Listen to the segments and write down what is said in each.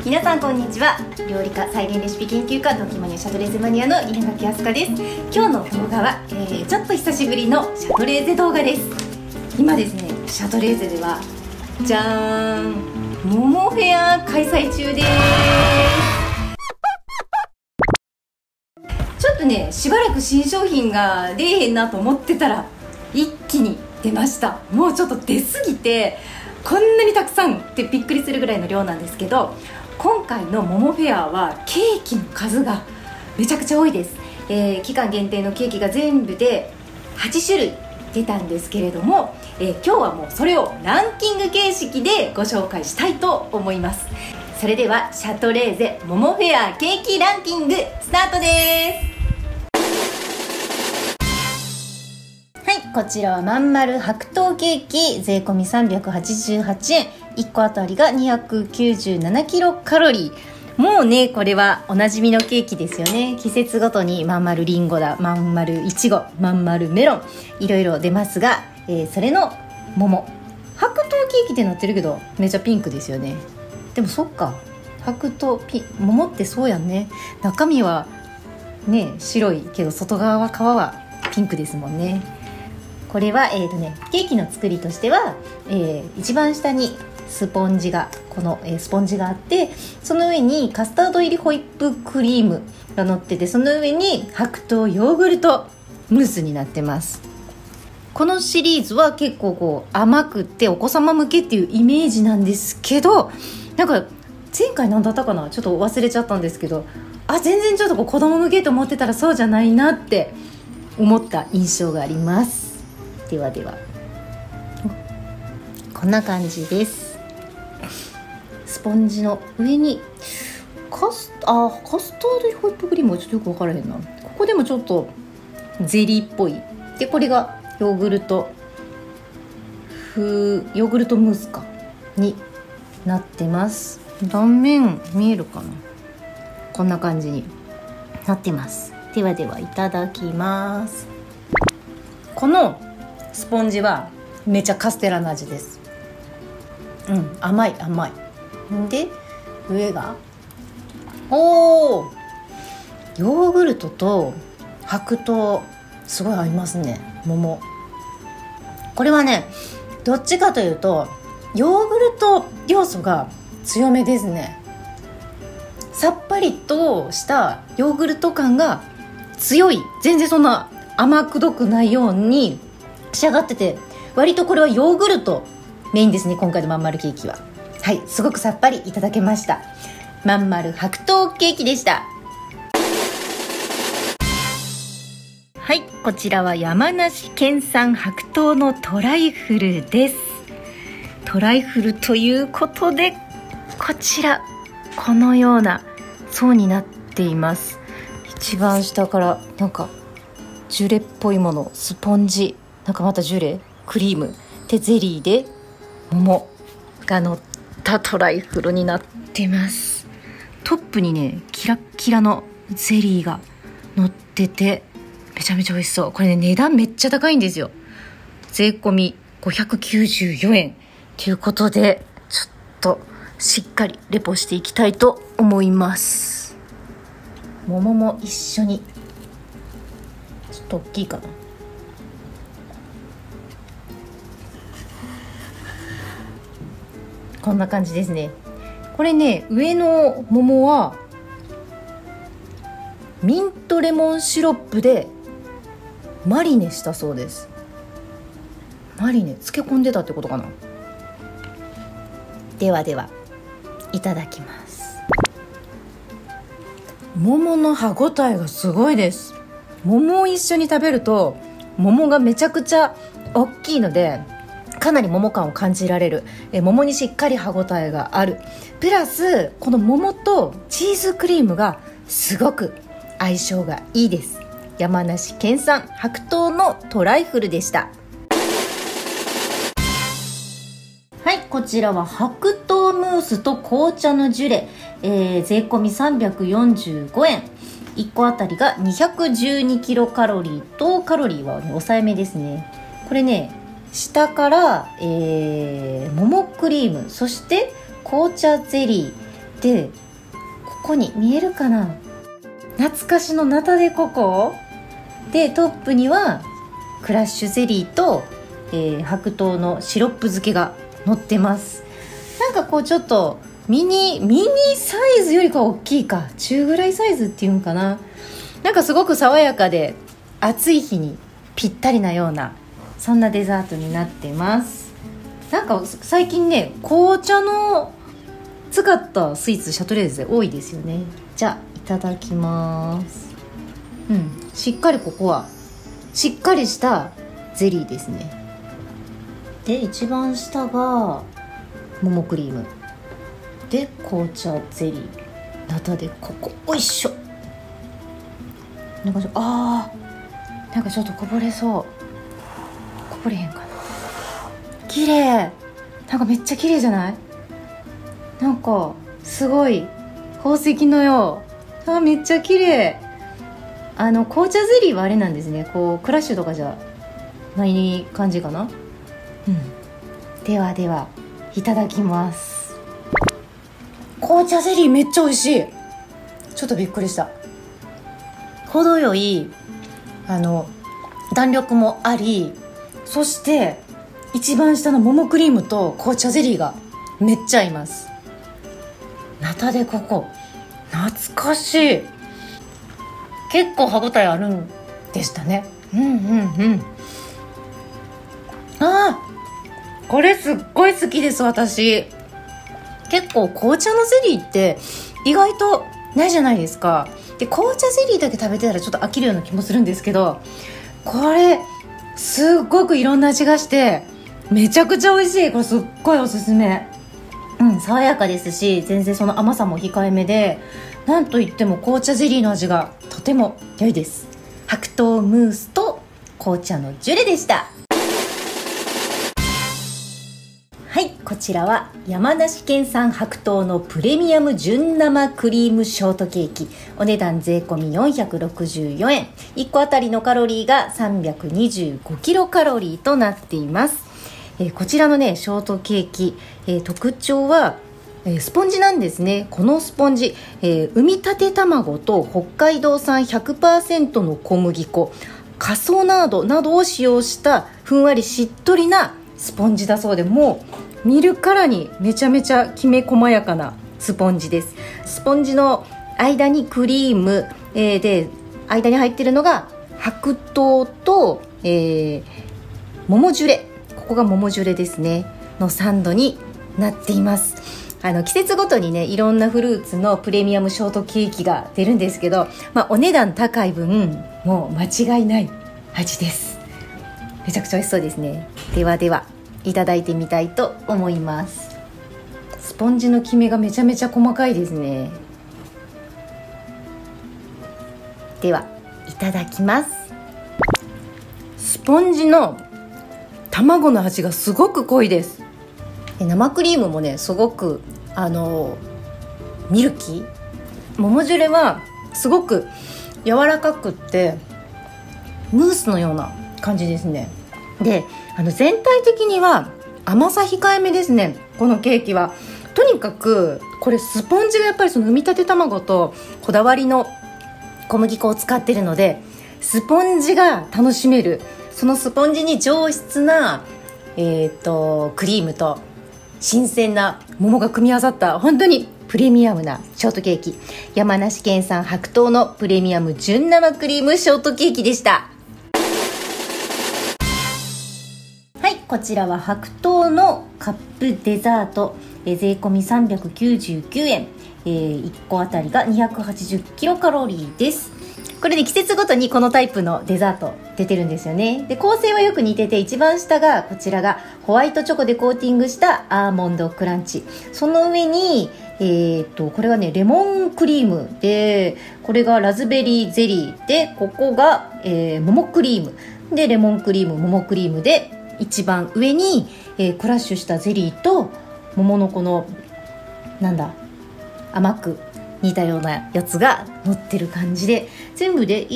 皆さんこんにちは。料理家、再現レシピ研究家、ドキマニアシャトレーゼマニアの稲垣飛鳥です。今日の動画は、ちょっと久しぶりのシャトレーゼ動画です。今ですね、シャトレーゼではじゃーん、桃フェア開催中です。ちょっとね、しばらく新商品が出えへんなと思ってたら一気に出ました。もうちょっと出すぎてこんなにたくさんってびっくりするぐらいの量なんですけど、今回の桃フェアはケーキの数がめちゃくちゃ多いです。期間限定のケーキが全部で8種類出たんですけれども、今日はもうそれをランキング形式でご紹介したいと思います。それではシャトレーゼ桃フェアケーキランキングスタートです。こちらはまん丸白桃ケーキ、税込み388円、1個あたりが297キロカロリー。もうね、これはおなじみのケーキですよね。季節ごとにまん丸りんごだ、まん丸いちご、まん丸メロン、いろいろ出ますが、それの桃白桃ケーキってなってるけどめちゃピンクですよね。でもそっか、白桃桃ってそうやんね。中身はね白いけど外側は皮はピンクですもんね。これは、ケーキの作りとしては、一番下にスポンジがあって、その上にカスタード入りホイップクリームが乗ってて、その上に白桃ヨーグルトムースになってます。このシリーズは結構こう甘くってお子様向けっていうイメージなんですけど、なんか前回何だったかな、ちょっと忘れちゃったんですけど、全然ちょっとこう子供向けと思ってたらそうじゃないなって思った印象があります。ではこんな感じです。スポンジの上にカスタードホイップクリームはちょっとよく分からへんな。ここでもちょっとゼリーっぽいで、これがヨーグルトムースになってます。断面見えるかな、こんな感じになってます。ではいただきます。このスポンジはめちゃカステラの味です。甘いで、上がヨーグルトと白桃すごい合いますね。桃、これはね、どっちかというとヨーグルト要素が強めですね。さっぱりとしたヨーグルト感が強い。全然そんな甘くどくないように仕上がってて、割とこれはヨーグルトメインですね、今回のまん丸ケーキは。はい、すごくさっぱりいただけました。まん丸白桃ケーキでした。はい、こちらは山梨県産白桃のトライフルです。トライフルということで、こちらこのような層になっています。一番下からなんかジュレっぽいもの、スポンジ、なんかまたジュレ、クリームでゼリーで桃が乗ったトライフルになってます。トップにね、キラッキラのゼリーが乗っててめちゃめちゃ美味しそう。これね、値段めっちゃ高いんですよ。税込み594円ということで、ちょっとしっかりレポしていきたいと思います。桃も一緒に、ちょっと大きいかな。こんな感じですね。これね、上の桃はミントレモンシロップでマリネしたそうです。マリネ漬け込んでたってことかな。ではいただきます。桃の歯ごたえがすごいです。桃を一緒に食べると桃がめちゃくちゃ大きいので、かなり桃感を感じられる。桃にしっかり歯ごたえがある。プラスこの桃とチーズクリームがすごく相性がいいです。山梨県産白桃のトライフルでした。はい、こちらは白桃ムースと紅茶のジュレ、税込み345円、1個あたりが212キロカロリーと、カロリーは、ね、抑えめですね。これね、下から、桃クリーム、そして紅茶ゼリでここに見えるかな、懐かしのナタデココで、トップにはクラッシュゼリーと、白桃のシロップ漬けが乗ってます。なんかこうちょっとミニサイズよりかは大きいか、中ぐらいサイズっていうんかな。なんかすごく爽やかで暑い日にぴったりなような、そんなデザートになってます。なんか最近ね、紅茶の使ったスイーツシャトレーゼ多いですよね。じゃあいただきます。しっかりここはしっかりしたゼリーですね。で一番下が桃クリームで、紅茶ゼリー、ナタデココ、おいしょ。なんかなんかちょっとこぼれそう。こぼれへんかな。綺麗。なんかめっちゃ綺麗じゃない？なんかすごい宝石のよう。めっちゃ綺麗。紅茶ゼリーはあれなんですね、こうクラッシュとかじゃない感じかな。ではいただきます。紅茶ゼリーめっちゃ美味しい。ちょっとびっくりした。程よい弾力もあり、そして一番下の桃クリームと紅茶ゼリーがめっちゃ合います。ナタデココ懐かしい。結構歯ごたえあるんでしたね。これすっごい好きです。私結構紅茶のゼリーって意外とないじゃないですか。で紅茶ゼリーだけ食べてたらちょっと飽きるような気もするんですけど、これすっごくいろんな味がしてめちゃくちゃ美味しい。これすっごいおすすめ。爽やかですし、全然その甘さも控えめで、なんといっても紅茶ゼリーの味がとても良いです。白桃ムースと紅茶のジュレでした。はい、こちらは山梨県産白桃のプレミアム純生クリームショートケーキ、お値段税込み464円、1個あたりのカロリーが325キロカロリーとなっています。こちらのねショートケーキ、特徴はスポンジなんですね。このスポンジ、産みたて卵と北海道産 100% の小麦粉、カソナードなどを使用したふんわりしっとりなスポンジだそうで、もう見るからにめちゃめちゃきめ細やかなスポンジです。スポンジの間にクリーム、で間に入っているのが白桃と、桃ジュレ、ここが桃ジュレですねのサンドになっています。季節ごとにねいろんなフルーツのプレミアムショートケーキが出るんですけど、お値段高い分もう間違いない味です。めちゃくちゃ美味しそうですね。ではいただいてみたいと思います。スポンジのきめがめちゃめちゃ細かいですね。ではいただきます。スポンジの卵の味がすごく濃いです。生クリームもねすごくミルキー。桃ジュレはすごく柔らかくってムースのような感じですね。で全体的には甘さ控えめですね。このケーキはとにかくこれスポンジがやっぱりその産みたて卵とこだわりの小麦粉を使っているので、スポンジが楽しめる。そのスポンジに上質な、クリームと新鮮な桃が組み合わさった本当にプレミアムなショートケーキ、山梨県産白桃のプレミアム純生クリームショートケーキでした。はい、こちらは白桃のカップデザート、税込み399円、1個あたりが280キロカロリーです。これで季節ごとにこのタイプのデザート出てるんですよね。で構成はよく似てて、一番下がこちらがホワイトチョコでコーティングしたアーモンドクランチ、その上にこれがねレモンクリームで、これがラズベリーゼリーで、ここが、桃クリームで、レモンクリーム桃クリームで、一番上に、クラッシュしたゼリーと桃のこの甘く似たようなやつが乗ってる感じで、全部で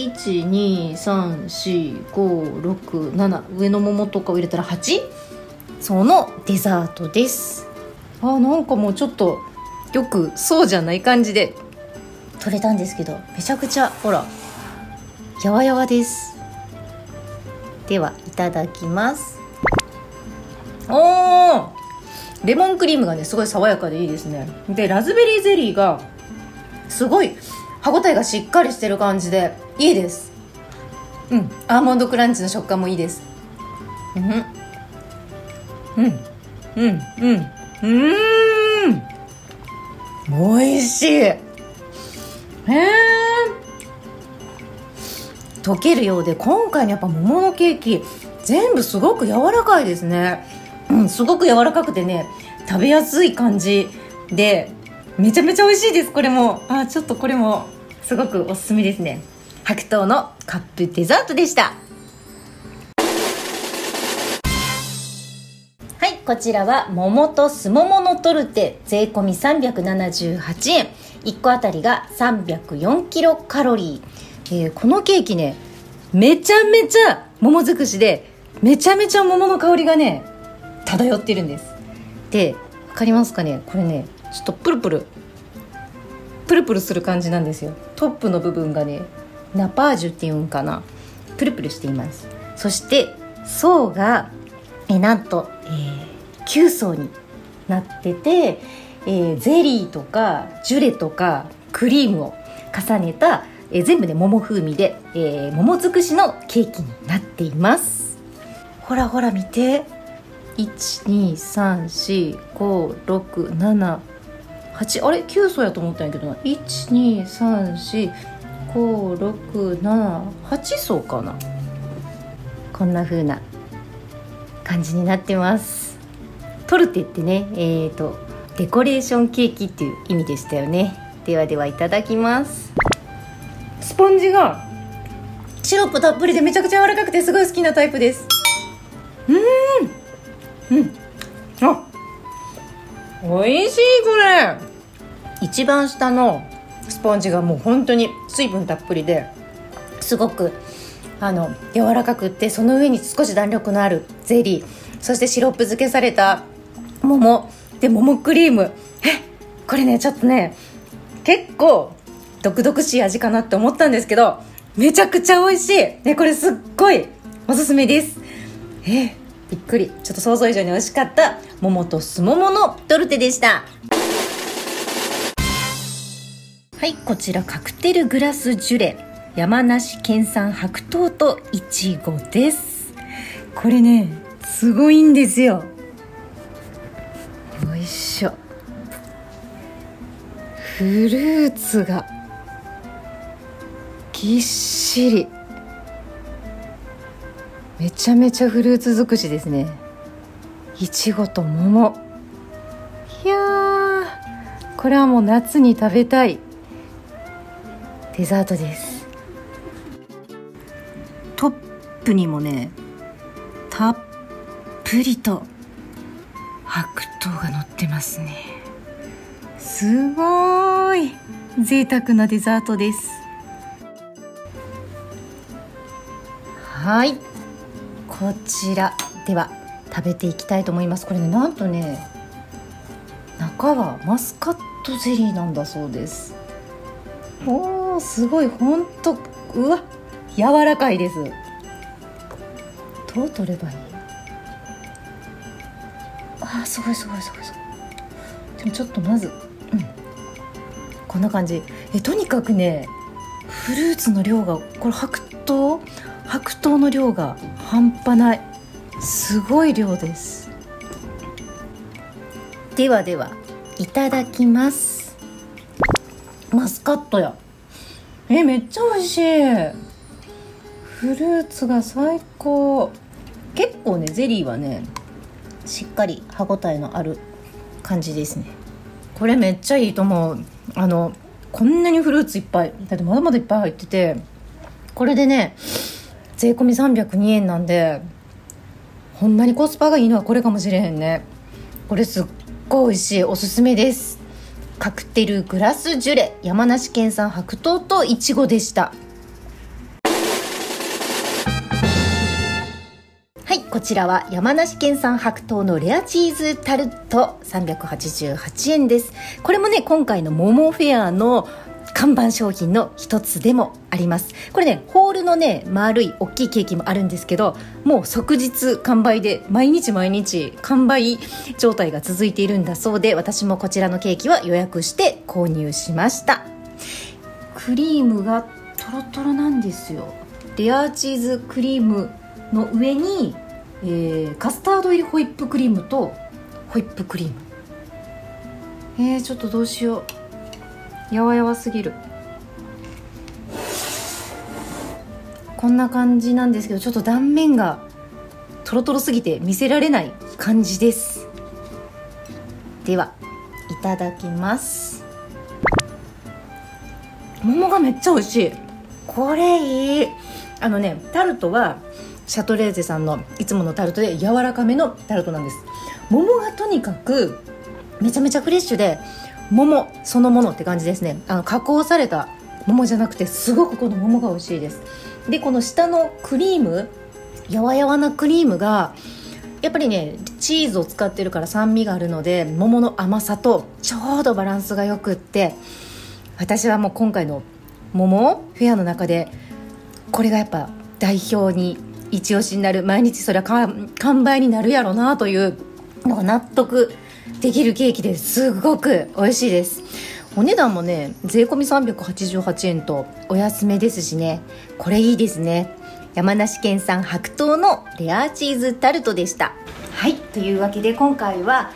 1,2,3,4,5,6,7 上の桃とかを入れたら 8? そのデザートです。なんかもうちょっとよくそうじゃない感じで取れたんですけど、めちゃくちゃほらやわやわです。ではいただきます。レモンクリームがねすごい爽やかでいいですね。でラズベリーゼリーがすごい歯ごたえがしっかりしてる感じでいいです。アーモンドクランチの食感もいいです。おいしい。溶けるようで、今回のやっぱ桃のケーキ全部すごく柔らかいですね。すごく柔らかくてね、食べやすい感じでめちゃめちゃ美味しいです。これもちょっとこれもすごくおすすめですね。白桃のカップデザートでした。はい、こちらは桃とすもものトルテ、税込み378円、1個あたりが304キロカロリー。このケーキね、めちゃめちゃ桃尽くしで、めちゃめちゃ桃の香りがね漂ってるんです。で、わかりますかね、これねちょっとプルプルする感じなんですよ。トップの部分がねナパージュっていうんかな、プルプルしています。そして層がなんと、9層になってて、ゼリーとかジュレとかクリームを重ねた、全部ね桃風味で、桃尽くしのケーキになっています。ほらほら見て、12345678、あれ9層やと思ったんやけどな、1234567層かな。こんな風な感じになってます。トルテってね、デコレーションケーキっていう意味でしたよね。ではではいただきます。スポンジがシロップたっぷりでめちゃくちゃ柔らかくてすごい好きなタイプです。おいしい。これ一番下のスポンジがもう本当に水分たっぷりですごく柔らかくって、その上に少し弾力のあるゼリー、そしてシロップ漬けされた桃で桃クリーム。これねちょっとね結構毒々しい味かなって思ったんですけど、めちゃくちゃ美味しい、ね、これすっごいおすすめです。びっくり、ちょっと想像以上に美味しかった桃とすもものトルテでした。はい、こちらカクテルグラスジュレ、山梨県産白桃といちごです。これねすごいんですよ。よいしょ。フルーツがぎっしり、めちゃめちゃフルーツ尽くしですね。いちごと桃、いやーこれはもう夏に食べたいデザートです。トップにもねたっぷりと白桃が乗ってますね。すごい贅沢なデザートです。はい、こちらでは食べていきたいと思います。これねなんとね中はマスカットゼリーなんだそうです。すごい、ほんとうわ柔らかいです。どう取ればいい？すごい。でもちょっとまずこんな感じ。とにかくねフルーツの量が、これ白桃の量が半端ない、すごい量です。ではいただきます。マスカットやめっちゃ美味しい。フルーツが最高。結構ねゼリーはねしっかり歯ごたえのある感じですね。これめっちゃいいと思う。こんなにフルーツいっぱいだって、まだまだいっぱい入ってて、これでね税込み302円なんで、ほんまにコスパがいいのはこれかもしれへんね。これすっごい美味しい、おすすめです。カクテルグラスジュレ、山梨県産白桃といちごでした。はい、ここちらは山梨県産白桃のレアチーズタルト388円です。これもね、今回のモモフェアの看板商品の一つでもあります。これね、ホールのね、丸い大きいケーキもあるんですけど、もう即日完売で毎日完売状態が続いているんだそうで、私もこちらのケーキは予約して購入しました。クリームがトロトロなんですよ。レアチーズクリームの上に、カスタード入りホイップクリームとホイップクリーム、ちょっとどうしよう、やわやわすぎる。こんな感じなんですけど、ちょっと断面がトロトロすぎて見せられない感じです。ではいただきます。桃がめっちゃ美味しい。これいい。タルトはシャトレーゼさんのいつものタルトで柔らかめのタルトなんです。桃がとにかくめちゃめちゃフレッシュで、桃そのものって感じですね。加工された桃じゃなくて、すごくこの桃が美味しいです。で、この下のクリーム、やわやわなクリームがやっぱりね、チーズを使ってるから酸味があるので、桃の甘さとちょうどバランスがよくって、私はもう今回の桃フェアの中でこれがやっぱ代表に一押しになる、毎日それは完売になるやろなというのが納得できるケーキです。すごく美味しいです。お値段もね、税込み388円とお安めですしね、これいいですね。山梨県産白桃のレアチーズタルトでした。はい、というわけで今回は、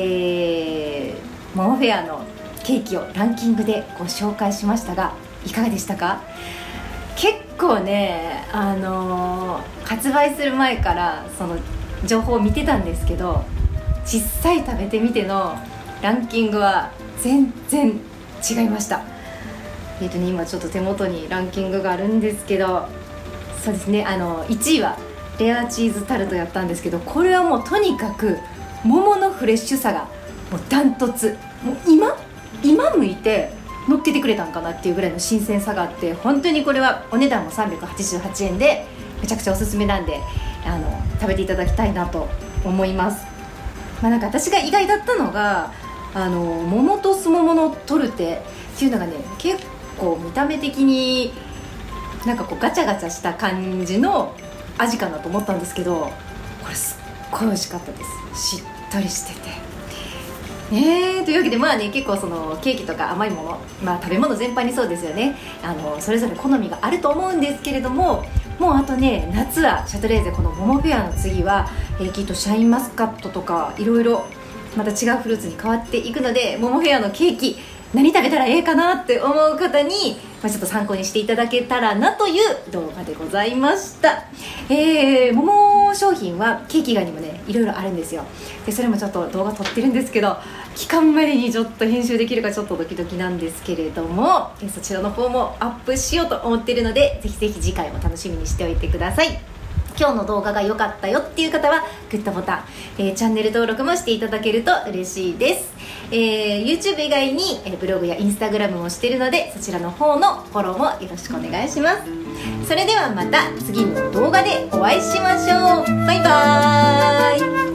モモフェアのケーキをランキングでご紹介しましたが、いかがでしたか？結構ね、発売する前からその情報を見てたんですけど、実際食べてみてのランキングは全然違いました。今ちょっと手元にランキングがあるんですけど、そうですね、1位はレアチーズタルトやったんですけど、これはもうとにかく桃のフレッシュさがもうダントツ、もう今剥いて乗っけてくれたんかなっていうぐらいの新鮮さがあって、本当にこれはお値段も388円でめちゃくちゃおすすめなんで、食べていただきたいなと思います。なんか私が意外だったのが、桃とすもものトルテっていうのがね、結構見た目的になんかこうガチャガチャした感じの味かなと思ったんですけど、これすっごい美味しかったです。しっとりしてて、というわけで結構そのケーキとか甘いもの、食べ物全般にそうですよね。それぞれ好みがあると思うんですけれども、もうあとね、夏はシャトレーゼこのモモフェアの次は、きっとシャインマスカットとかいろいろまた違うフルーツに変わっていくので、モモフェアのケーキ何食べたらええかなって思う方に、ちょっと参考にしていただけたらなという動画でございました。桃商品はケーキ以外にもね、いろいろあるんですよ。でそれもちょっと動画撮ってるんですけど、期間までにちょっと編集できるかちょっとドキドキなんですけれども、そちらの方もアップしようと思っているので、ぜひぜひ次回も楽しみにしておいてください。今日の動画が良かったよっていう方はグッドボタン、チャンネル登録もしていただけると嬉しいです。YouTube 以外に、ブログや Instagram もしているので、そちらの方のフォローもよろしくお願いします。それではまた次の動画でお会いしましょう。バイバーイ。